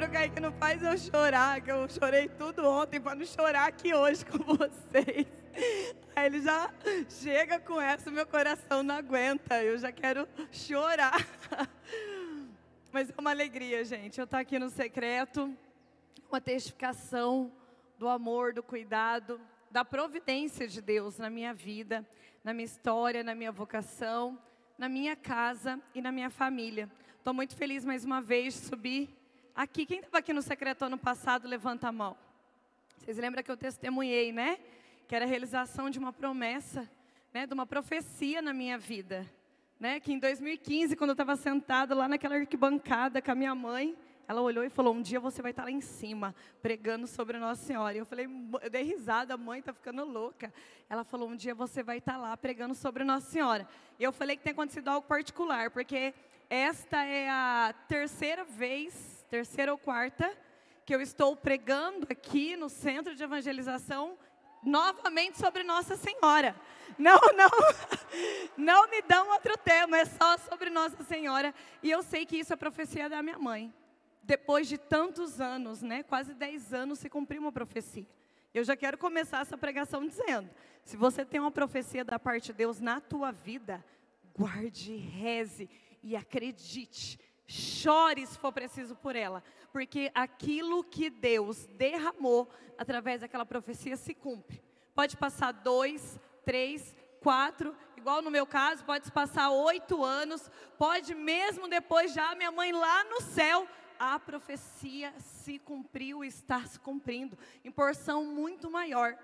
pastor Kaique não faz eu chorar, que eu chorei tudo ontem para não chorar aqui hoje com vocês. Aí ele já chega com essa, meu coração não aguenta, eu já quero chorar. Mas é uma alegria, gente, eu estou aqui no secreto, uma testificação do amor, do cuidado, da providência de Deus na minha vida, na minha história, na minha vocação, na minha casa e na minha família. Estou muito feliz mais uma vez de subir aqui. Quem estava aqui no secreto ano passado, levanta a mão. Vocês lembram que eu testemunhei, né? Que era a realização de uma promessa, né? De uma profecia na minha vida. Né? Que em 2015, quando eu estava sentada lá naquela arquibancada com a minha mãe, ela olhou e falou, um dia você vai estar lá em cima, pregando sobre Nossa Senhora. E eu falei, eu dei risada, a mãe está ficando louca. Ela falou, um dia você vai estar lá pregando sobre Nossa Senhora. E eu falei que tem acontecido algo particular, porque esta é a terceira ou quarta, que eu estou pregando aqui no Centro de Evangelização, novamente sobre Nossa Senhora. Não me dão outro tema, é só sobre Nossa Senhora. E eu sei que isso é profecia da minha mãe. Depois de tantos anos, né, quase 10 anos, se cumpriu uma profecia. Eu já quero começar essa pregação dizendo, se você tem uma profecia da parte de Deus na tua vida, guarde, reze e acredite. Chore se for preciso por ela, porque aquilo que Deus derramou através daquela profecia se cumpre. Pode passar 2, 3, 4, igual no meu caso, pode passar 8 anos, pode mesmo depois já minha mãe lá no céu, a profecia se cumpriu e está se cumprindo, em porção muito maior,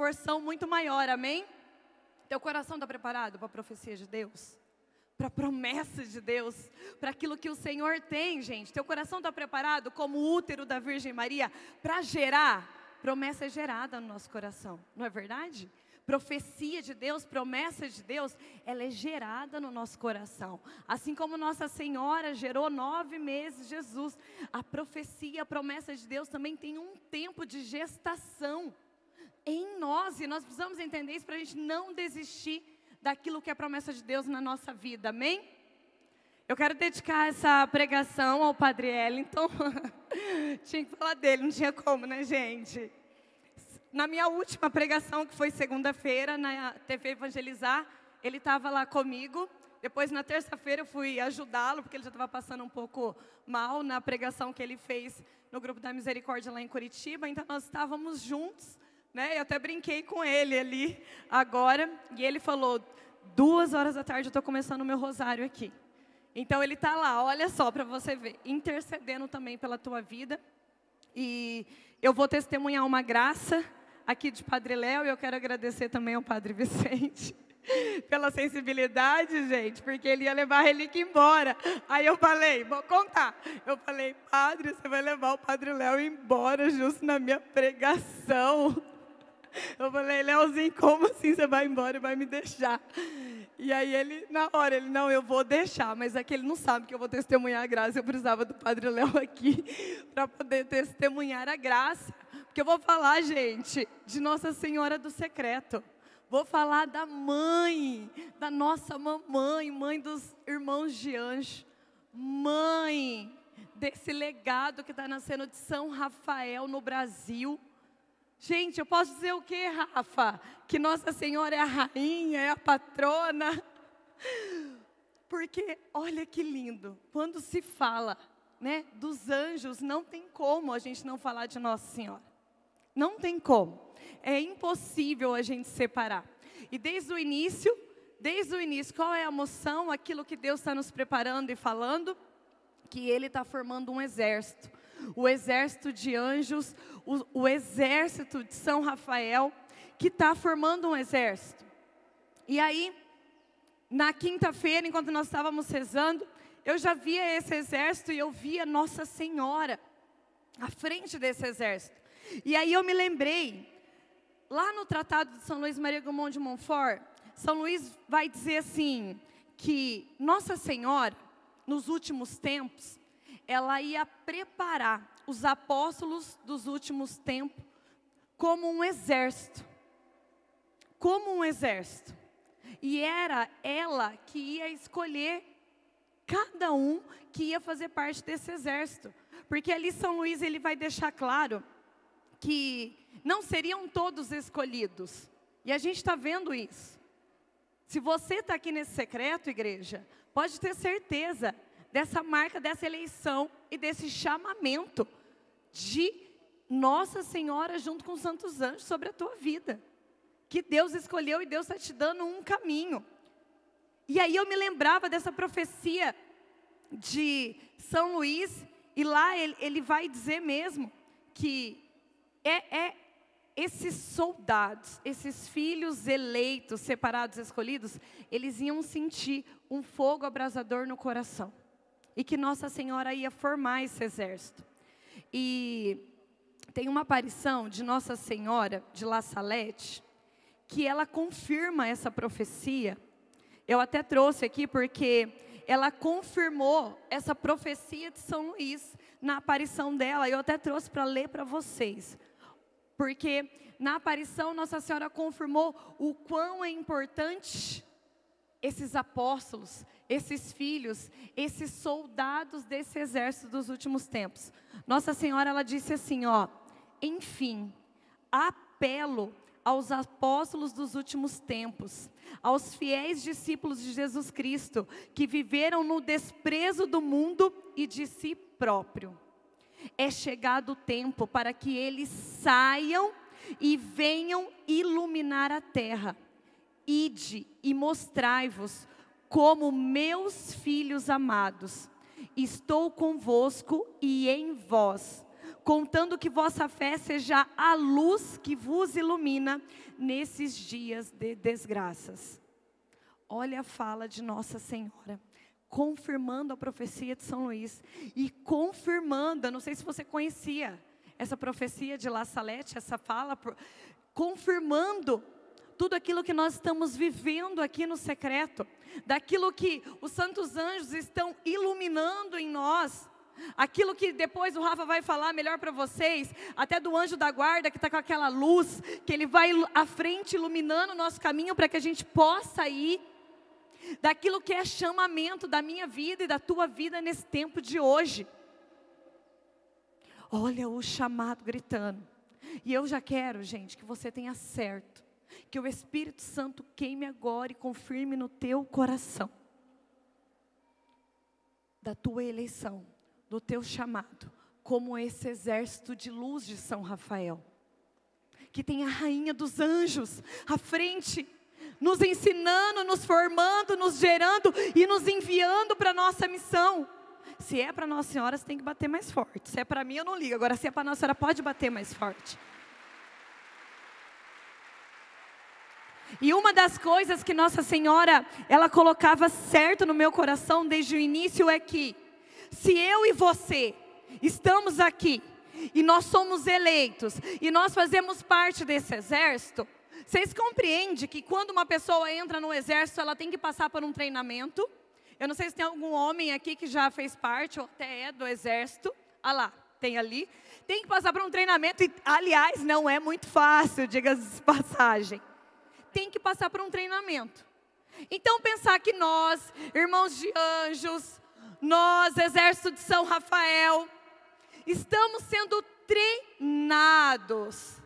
amém? Teu coração está preparado para a profecia de Deus? Para a promessa de Deus, para aquilo que o Senhor tem, gente. Teu coração está preparado como o útero da Virgem Maria para gerar? Promessa é gerada no nosso coração, não é verdade? Profecia de Deus, promessa de Deus, ela é gerada no nosso coração. Assim como Nossa Senhora gerou 9 meses Jesus, a profecia, a promessa de Deus também tem um tempo de gestação em nós. E nós precisamos entender isso para a gente não desistir daquilo que é a promessa de Deus na nossa vida, amém? Eu quero dedicar essa pregação ao Padre Wellington. Tinha que falar dele, não tinha como, né, gente? Na minha última pregação, que foi segunda-feira, na TV Evangelizar, ele estava lá comigo. Depois, na terça-feira, eu fui ajudá-lo, porque ele já estava passando um pouco mal na pregação que ele fez no Grupo da Misericórdia lá em Curitiba. Então, nós estávamos juntos, né? Eu até brinquei com ele ali agora. E ele falou, 2 horas da tarde eu estou começando o meu rosário aqui. Então, ele está lá, olha só, para você ver, intercedendo também pela tua vida. E eu vou testemunhar uma graça aqui de Padre Léo, e eu quero agradecer também ao Padre Vicente pela sensibilidade, gente, porque ele ia levar a relíquia embora. Aí eu falei, vou contar. Eu falei, Padre, você vai levar o Padre Léo embora justo na minha pregação. Eu falei, Léozinho, como assim você vai embora e vai me deixar? E aí ele, na hora, ele, não, eu vou deixar, mas é que ele não sabe que eu vou testemunhar a graça. Eu precisava do Padre Léo aqui para poder testemunhar a graça. Porque eu vou falar, gente, de Nossa Senhora do Secreto. Vou falar da mãe, da nossa mamãe, mãe dos irmãos de anjo. Mãe desse legado que está nascendo de São Rafael no Brasil. Gente, eu posso dizer o quê, Rafa? Que Nossa Senhora é a rainha, é a patrona. Porque, olha que lindo, quando se fala, né, dos anjos, não tem como a gente não falar de Nossa Senhora. Não tem como. É impossível a gente separar. E desde o início, qual é a moção? Aquilo que Deus está nos preparando e falando? Que Ele está formando um exército. O exército de anjos, o exército de São Rafael, que está formando um exército. E aí, na quinta-feira, enquanto nós estávamos rezando, eu já via esse exército e eu via Nossa Senhora à frente desse exército. E aí eu me lembrei, lá no Tratado de São Luís Maria Guimond de Montfort, São Luís vai dizer assim, que Nossa Senhora, nos últimos tempos, ela ia preparar os apóstolos dos últimos tempos como um exército. Como um exército. E era ela que ia escolher cada um que ia fazer parte desse exército. Porque ali São Luís ele vai deixar claro que não seriam todos escolhidos. E a gente está vendo isso. Se você está aqui nesse secreto, igreja, pode ter certeza dessa marca, dessa eleição e desse chamamento de Nossa Senhora junto com os santos anjos sobre a tua vida. Que Deus escolheu e Deus está te dando um caminho. E aí eu me lembrava dessa profecia de São Luís, e lá ele vai dizer mesmo que esses soldados, esses filhos eleitos, separados, escolhidos, eles iam sentir um fogo abrasador no coração. E que Nossa Senhora ia formar esse exército. E tem uma aparição de Nossa Senhora de La Salette, que ela confirma essa profecia. Eu até trouxe aqui porque ela confirmou essa profecia de São Luís na aparição dela. Eu até trouxe para ler para vocês. Porque na aparição Nossa Senhora confirmou o quão é importante esses apóstolos, esses filhos, esses soldados desse exército dos últimos tempos. Nossa Senhora, ela disse assim, ó: enfim, apelo aos apóstolos dos últimos tempos, aos fiéis discípulos de Jesus Cristo, que viveram no desprezo do mundo e de si próprio. É chegado o tempo para que eles saiam e venham iluminar a terra. Ide e mostrai-vos como meus filhos amados. Estou convosco e em vós, contando que vossa fé seja a luz que vos ilumina nesses dias de desgraças. Olha a fala de Nossa Senhora, confirmando a profecia de São Luís. E confirmando, eu não sei se você conhecia essa profecia de La Salette, essa fala, confirmando tudo aquilo que nós estamos vivendo aqui no secreto, daquilo que os santos anjos estão iluminando em nós, aquilo que depois o Rafa vai falar melhor para vocês, até do anjo da guarda que está com aquela luz, que ele vai à frente iluminando o nosso caminho para que a gente possa ir, daquilo que é chamamento da minha vida e da tua vida nesse tempo de hoje. Olha o chamado gritando. E eu já quero, gente, que você tenha certo, que o Espírito Santo queime agora e confirme no teu coração da tua eleição, do teu chamado, como esse exército de luz de São Rafael, que tem a rainha dos anjos à frente, nos ensinando, nos formando, nos gerando e nos enviando para a nossa missão. Se é para Nossa Senhora, você tem que bater mais forte. Se é para mim, eu não ligo. Agora, se é para Nossa Senhora, pode bater mais forte. E uma das coisas que Nossa Senhora, ela colocava certo no meu coração desde o início é que, se eu e você estamos aqui, e nós somos eleitos, e nós fazemos parte desse exército, vocês compreendem que quando uma pessoa entra no exército, ela tem que passar por um treinamento? Eu não sei se tem algum homem aqui que já fez parte, ou até é do exército. Ah lá, tem ali. Tem que passar por um treinamento, e aliás, não é muito fácil, diga-se de passagem. Tem que passar por um treinamento. Então pensar que nós, irmãos de anjos, nós, exército de São Rafael, estamos sendo treinados.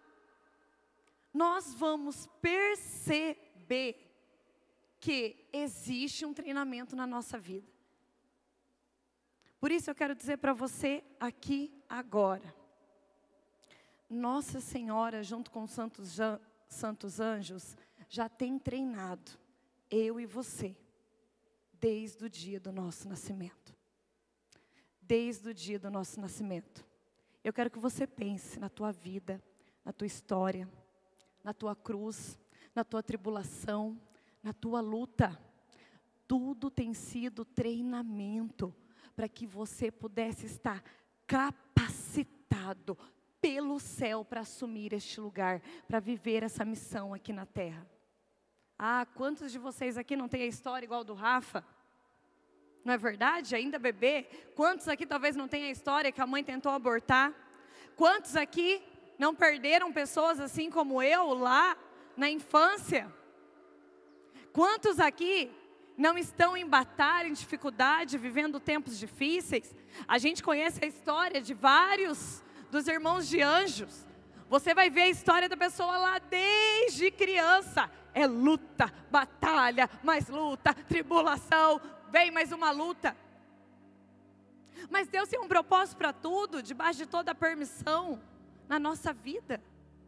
Nós vamos perceber que existe um treinamento na nossa vida. Por isso eu quero dizer para você aqui agora. Nossa Senhora, junto com os santos anjos, já tem treinado eu e você, desde o dia do nosso nascimento. Desde o dia do nosso nascimento. Eu quero que você pense na tua vida, na tua história, na tua cruz, na tua tribulação, na tua luta. Tudo tem sido treinamento para que você pudesse estar capacitado pelo céu para assumir este lugar, para viver essa missão aqui na terra. Ah, quantos de vocês aqui não têm a história igual do Rafa? Não é verdade? Ainda bebê? Quantos aqui talvez não tenham a história que a mãe tentou abortar? Quantos aqui não perderam pessoas assim como eu lá na infância? Quantos aqui não estão em batalha, em dificuldade, vivendo tempos difíceis. A gente conhece a história de vários dos irmãos de anjos. Você vai ver a história da pessoa lá desde criança. É luta, batalha, mais luta, tribulação, vem mais uma luta. Mas Deus tem um propósito para tudo, debaixo de toda a permissão na nossa vida.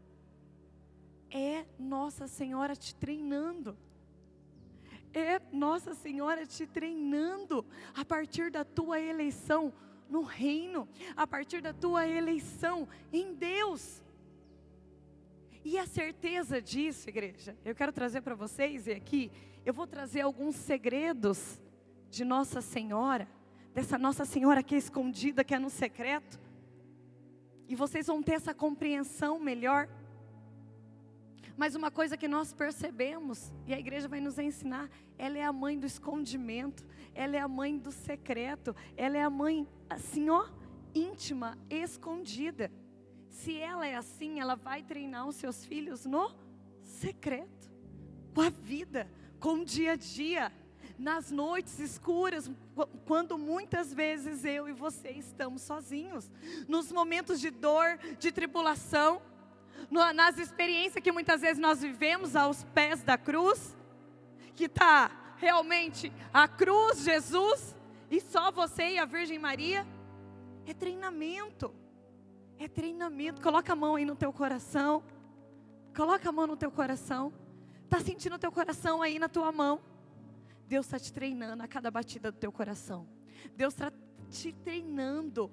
É Nossa Senhora te treinando. É Nossa Senhora te treinando a partir da tua eleição no reino, a partir da tua eleição em Deus. E a certeza disso, igreja, eu quero trazer para vocês, e aqui eu vou trazer alguns segredos de Nossa Senhora, dessa Nossa Senhora que é escondida, que é no secreto, e vocês vão ter essa compreensão melhor. Mas uma coisa que nós percebemos, e a igreja vai nos ensinar, ela é a mãe do escondimento, ela é a mãe do secreto, ela é a mãe, assim ó, íntima, escondida. Se ela é assim, ela vai treinar os seus filhos no secreto, com a vida, com o dia a dia, nas noites escuras, quando muitas vezes eu e você estamos sozinhos, nos momentos de dor, de tribulação, nas experiências que muitas vezes nós vivemos aos pés da cruz, que está realmente a cruz, Jesus, e só você e a Virgem Maria. É treinamento, é treinamento. Coloca a mão aí no teu coração, coloca a mão no teu coração, está sentindo o teu coração aí na tua mão? Deus está te treinando a cada batida do teu coração, Deus está te treinando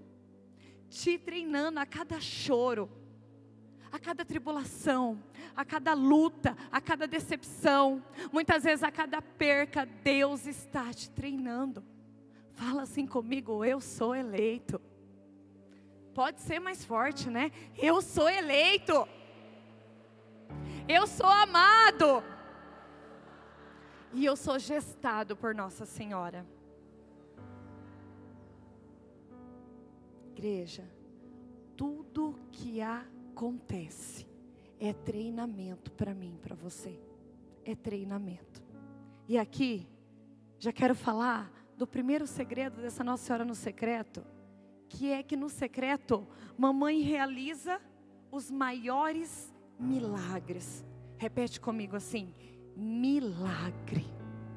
a cada choro, a cada tribulação, a cada luta, a cada decepção, muitas vezes a cada perca, Deus está te treinando. Fala assim comigo: eu sou eleito. Pode ser mais forte, né? Eu sou eleito. Eu sou amado. E eu sou gestado por Nossa Senhora. Igreja, tudo que acontece é treinamento para mim, para você. É treinamento. E aqui, já quero falar do primeiro segredo dessa Nossa Senhora no secreto, que é que no secreto, mamãe realiza os maiores milagres. Repete comigo assim: milagre.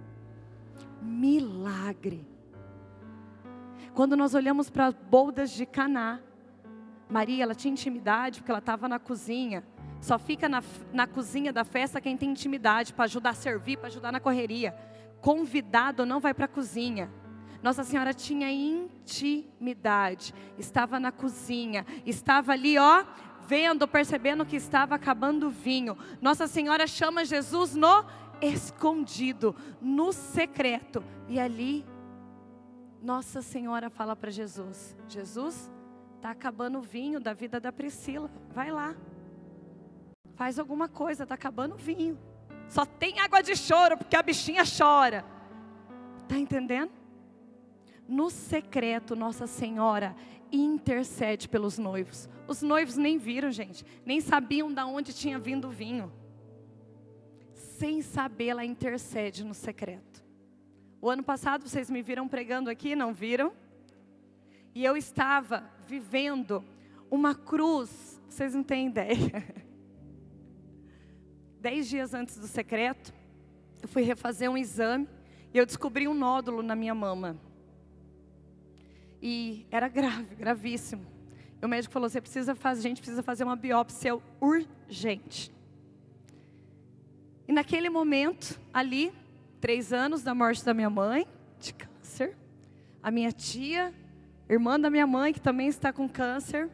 Milagre. Quando nós olhamos para as bodas de Caná, Maria, ela tinha intimidade porque ela estava na cozinha. Só fica na cozinha da festa quem tem intimidade, para ajudar a servir, para ajudar na correria. Convidado não vai para a cozinha. Nossa Senhora tinha intimidade, estava na cozinha, estava ali ó, vendo, percebendo que estava acabando o vinho. Nossa Senhora chama Jesus no escondido, no secreto. E ali, Nossa Senhora fala para Jesus: Jesus, está acabando o vinho da vida da Priscila, vai lá, faz alguma coisa, está acabando o vinho. Só tem água de choro, porque a bichinha chora. Está entendendo? No secreto, Nossa Senhora intercede pelos noivos. Os noivos nem viram, gente, nem sabiam de onde tinha vindo o vinho. Sem saber, ela intercede no secreto. O ano passado vocês me viram pregando aqui, não viram? E eu estava vivendo uma cruz, vocês não têm ideia. 10 dias antes do secreto, eu fui refazer um exame e eu descobri um nódulo na minha mama. E era grave, gravíssimo. E o médico falou: a gente precisa fazer uma biópsia urgente. E naquele momento, ali, 3 anos da morte da minha mãe, de câncer. A minha tia, irmã da minha mãe, que também está com câncer.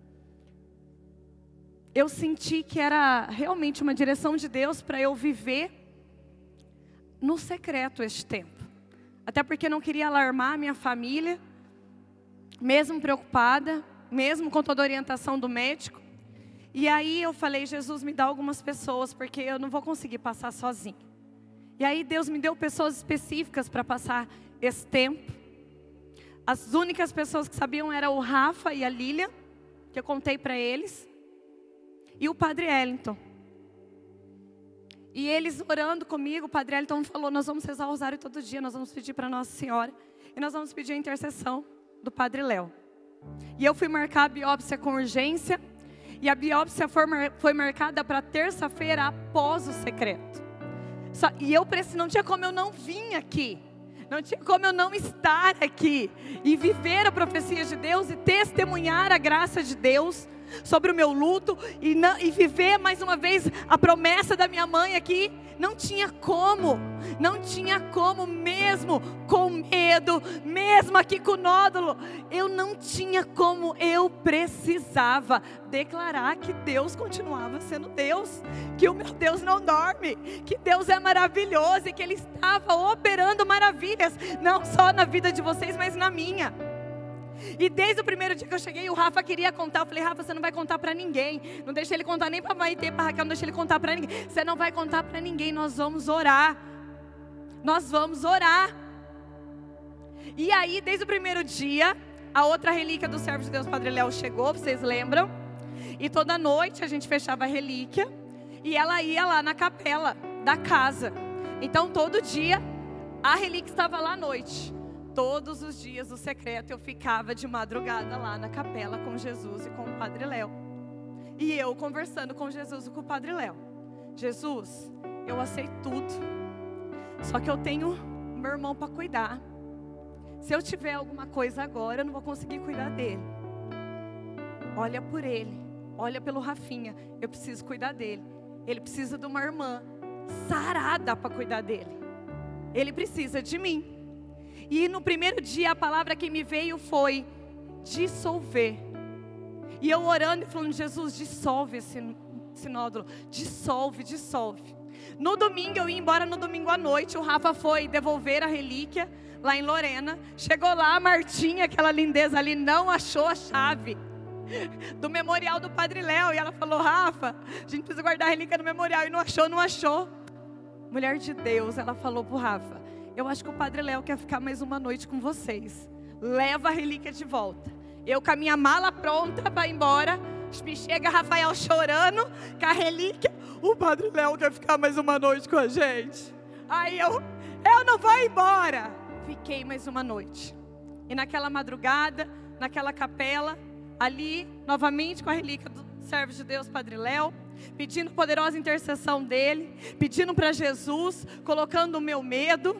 Eu senti que era realmente uma direção de Deus para eu viver no secreto este tempo. Até porque eu não queria alarmar a minha família, mesmo preocupada, mesmo com toda a orientação do médico. E aí eu falei: Jesus, me dá algumas pessoas, porque eu não vou conseguir passar sozinha. E aí Deus me deu pessoas específicas para passar esse tempo. As únicas pessoas que sabiam eram o Rafa e a Lília, que eu contei para eles, e o Padre Wellington. E eles orando comigo, o Padre Elton falou, nós vamos rezar o rosário todo dia, nós vamos pedir para Nossa Senhora. E nós vamos pedir a intercessão do Padre Léo. E eu fui marcar a biópsia com urgência. E a biópsia foi marcada para terça-feira após o secreto. E eu não tinha como eu não vir aqui. Não tinha como eu não estar aqui. E viver a profecia de Deus e testemunhar a graça de Deus sobre o meu luto. E viver mais uma vez a promessa da minha mãe aqui. Não tinha como. Não tinha como, mesmo com medo, mesmo aqui com o nódulo. Eu não tinha como, eu precisava declarar que Deus continuava sendo Deus. Que o meu Deus não dorme. Que Deus é maravilhoso e que Ele estava operando maravilhas. Não só na vida de vocês, mas na minha. E desde o primeiro dia que eu cheguei, o Rafa queria contar. Eu falei, Rafa, você não vai contar para ninguém. Não deixa ele contar nem para Maitê, para Raquel, não deixa ele contar para ninguém. Você não vai contar para ninguém, nós vamos orar. Nós vamos orar. E aí, desde o primeiro dia, a outra relíquia do servo de Deus, Padre Léo, chegou, vocês lembram? E toda noite a gente fechava a relíquia e ela ia lá na capela da casa. Então, todo dia, a relíquia estava lá à noite. Todos os dias do secreto eu ficava de madrugada lá na capela com Jesus e com o Padre Léo. E eu conversando com Jesus e com o Padre Léo. Jesus, eu aceito tudo. Só que eu tenho meu irmão para cuidar. Se eu tiver alguma coisa agora, eu não vou conseguir cuidar dele. Olha por ele. Olha pelo Rafinha. Eu preciso cuidar dele. Ele precisa de uma irmã sarada para cuidar dele. Ele precisa de mim. E no primeiro dia a palavra que me veio foi dissolver. E eu orando e falando, Jesus, dissolve esse nódulo. Dissolve, dissolve. No domingo, eu ia embora no domingo à noite. O Rafa foi devolver a relíquia lá em Lorena. Chegou lá, a Martinha, aquela lindeza ali, não achou a chave do memorial do Padre Léo. E ela falou, Rafa, a gente precisa guardar a relíquia no memorial. E não achou, não achou. Mulher de Deus, ela falou pro Rafa, eu acho que o Padre Léo quer ficar mais uma noite com vocês. Leva a relíquia de volta. Eu com a minha mala pronta para ir embora. Me chega Rafael chorando com a relíquia. O Padre Léo quer ficar mais uma noite com a gente. Aí eu não vou embora. Fiquei mais uma noite. E naquela madrugada, naquela capela, ali, novamente com a relíquia do servo de Deus, Padre Léo, pedindo poderosa intercessão dele, pedindo para Jesus, colocando o meu medo.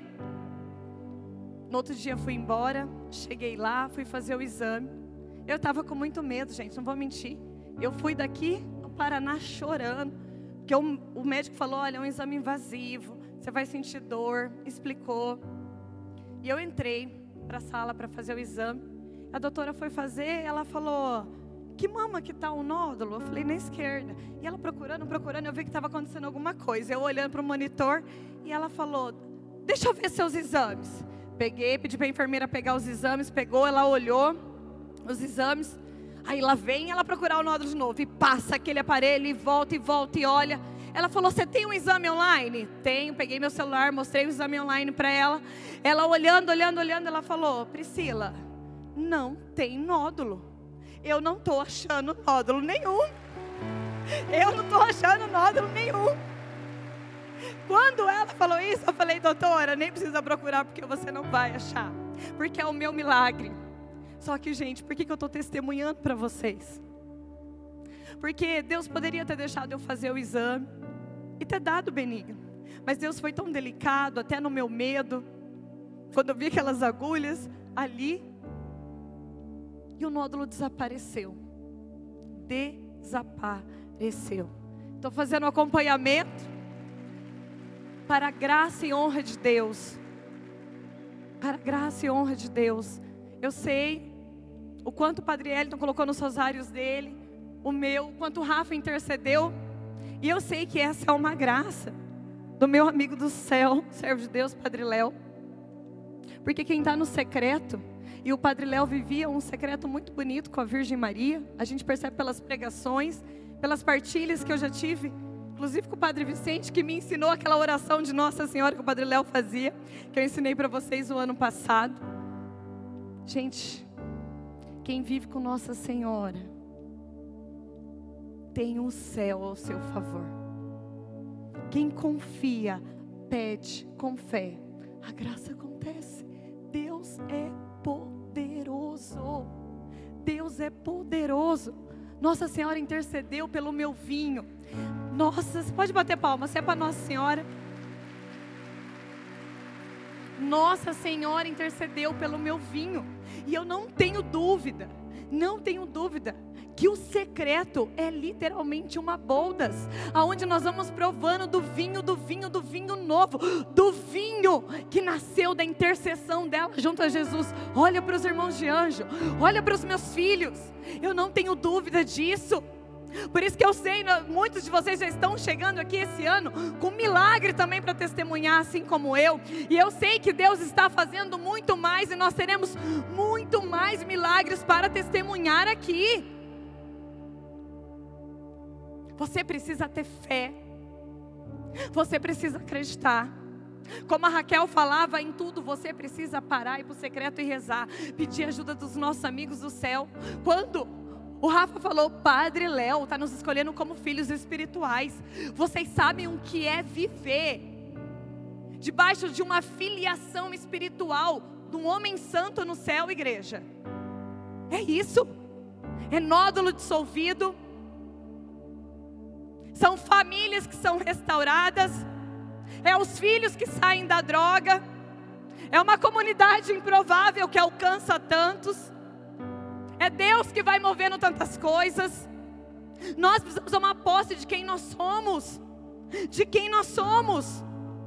No outro dia fui embora, cheguei lá, fui fazer o exame. Eu estava com muito medo, gente, não vou mentir. Eu fui daqui ao Paraná chorando, porque o médico falou, olha, é um exame invasivo, você vai sentir dor, explicou. E eu entrei para a sala para fazer o exame. A doutora foi fazer, ela falou, que mama que está o nódulo? Eu falei, na esquerda. E ela procurando, eu vi que estava acontecendo alguma coisa. Eu olhando para o monitor, e ela falou, deixa eu ver seus exames. Peguei, pedi para a enfermeira pegar os exames, pegou, ela olhou os exames. Aí lá vem ela procurar o nódulo de novo, e passa aquele aparelho, e volta, e olha. Ela falou, você tem um exame online? Tenho, peguei meu celular, mostrei o exame online para ela. Ela olhando, ela falou, Priscila, não tem nódulo. Eu não estou achando nódulo nenhum. Eu não estou achando nódulo nenhum. Quando ela falou isso, eu falei, doutora, nem precisa procurar, porque você não vai achar. Porque é o meu milagre. Só que, gente, por que eu estou testemunhando para vocês? Porque Deus poderia ter deixado eu fazer o exame e ter dado benigno. Mas Deus foi tão delicado, até no meu medo, quando eu vi aquelas agulhas ali, e o nódulo desapareceu. Desapareceu. Estou fazendo um acompanhamento para a graça e honra de Deus. Para a graça e honra de Deus. Eu sei o quanto o Padre Elton colocou nos rosários dele, o meu, o quanto o Rafa intercedeu. E eu sei que essa é uma graça do meu amigo do céu, servo de Deus, Padre Léo. Porque quem está no secreto, e o Padre Léo vivia um secreto muito bonito com a Virgem Maria. A gente percebe pelas pregações, pelas partilhas que eu já tive, inclusive com o Padre Vicente, que me ensinou aquela oração de Nossa Senhora que o Padre Léo fazia, que eu ensinei para vocês o ano passado. Gente, quem vive com Nossa Senhora tem o céu ao seu favor. Quem confia, pede com fé. A graça acontece. Deus é poderoso. Deus é poderoso. Nossa Senhora intercedeu pelo meu vinho. Nossa, você pode bater palma, se é para Nossa Senhora. Nossa Senhora intercedeu pelo meu vinho. E eu não tenho dúvida, que o secreto é literalmente uma boldas, aonde nós vamos provando do vinho novo, do vinho que nasceu da intercessão dela junto a Jesus. Olha para os irmãos de anjo, olha para os meus filhos, eu não tenho dúvida disso. Por isso que eu sei, muitos de vocês já estão chegando aqui esse ano com milagre também para testemunhar, assim como eu. E eu sei que Deus está fazendo muito mais, e nós teremos muito mais milagres para testemunhar aqui. Você precisa ter fé, você precisa acreditar. Como a Raquel falava, em tudo você precisa parar, ir para o secreto e rezar, pedir ajuda dos nossos amigos do céu. Quando o Rafa falou, Padre Léo está nos escolhendo como filhos espirituais. Vocês sabem o que é viver debaixo de uma filiação espiritual de um homem santo no céu, igreja? É isso. É nódulo dissolvido. São famílias que são restauradas. É os filhos que saem da droga. É uma comunidade improvável que alcança tantos. É Deus que vai movendo tantas coisas. Nós precisamos tomar posse de quem nós somos. De quem nós somos.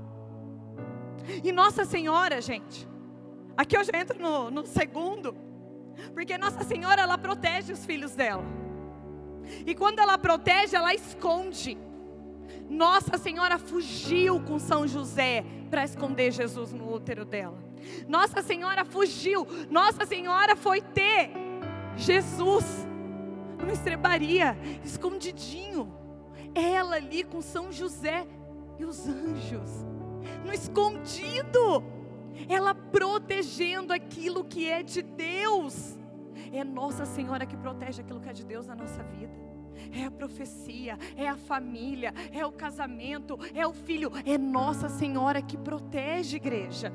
E Nossa Senhora, gente, aqui eu já entro no segundo, porque Nossa Senhora, ela protege os filhos dela. E quando ela protege, ela esconde. Nossa Senhora fugiu com São José para esconder Jesus no útero dela. Nossa Senhora fugiu. Nossa Senhora foi ter Jesus numa estrebaria, escondidinho. Ela ali com São José e os anjos, no escondido. Ela protegendo aquilo que é de Deus. É Nossa Senhora que protege aquilo que é de Deus na nossa vida. É a profecia, é a família, é o casamento, é o filho. É Nossa Senhora que protege, igreja.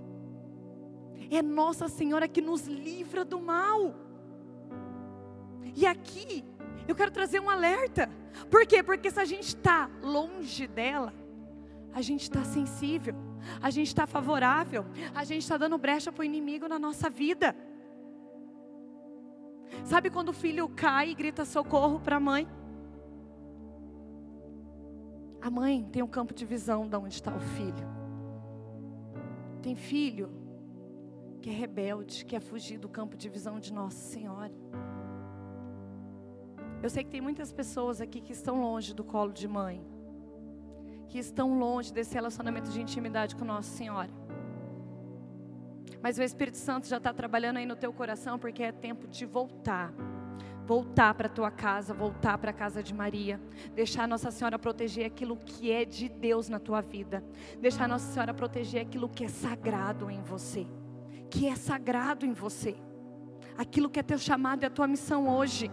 É Nossa Senhora que nos livra do mal. E aqui eu quero trazer um alerta. Por quê? Porque se a gente está longe dela, a gente está sensível, a gente está favorável, a gente está dando brecha para o inimigo na nossa vida. Sabe quando o filho cai e grita socorro para a mãe? A mãe tem um campo de visão de onde está o filho. Tem filho que é rebelde, que quer fugir do campo de visão de Nossa Senhora. Eu sei que tem muitas pessoas aqui que estão longe do colo de mãe, que estão longe desse relacionamento de intimidade com Nossa Senhora. Mas o Espírito Santo já está trabalhando aí no teu coração, porque é tempo de voltar. Voltar para a tua casa, voltar para a casa de Maria. Deixar Nossa Senhora proteger aquilo que é de Deus na tua vida. Deixar Nossa Senhora proteger aquilo que é sagrado em você. Que é sagrado em você. Aquilo que é teu chamado e a tua missão hoje.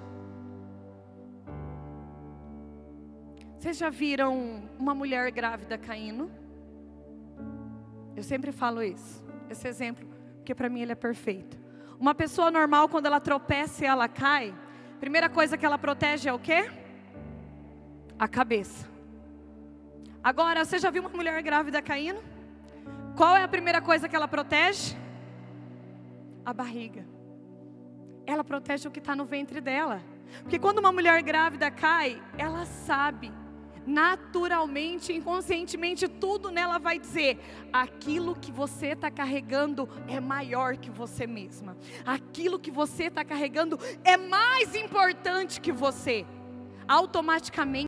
Vocês já viram uma mulher grávida caindo? Eu sempre falo isso, esse exemplo, porque para mim ele é perfeito. Uma pessoa normal, quando ela tropeça e ela cai, a primeira coisa que ela protege é o quê? A cabeça. Agora, você já viu uma mulher grávida caindo? Qual é a primeira coisa que ela protege? A barriga. Ela protege o que está no ventre dela. Porque quando uma mulher grávida cai, ela sabe, naturalmente, inconscientemente, tudo nela vai dizer: aquilo que você está carregando é maior que você mesma. Aquilo que você está carregando é mais importante que você. Automaticamente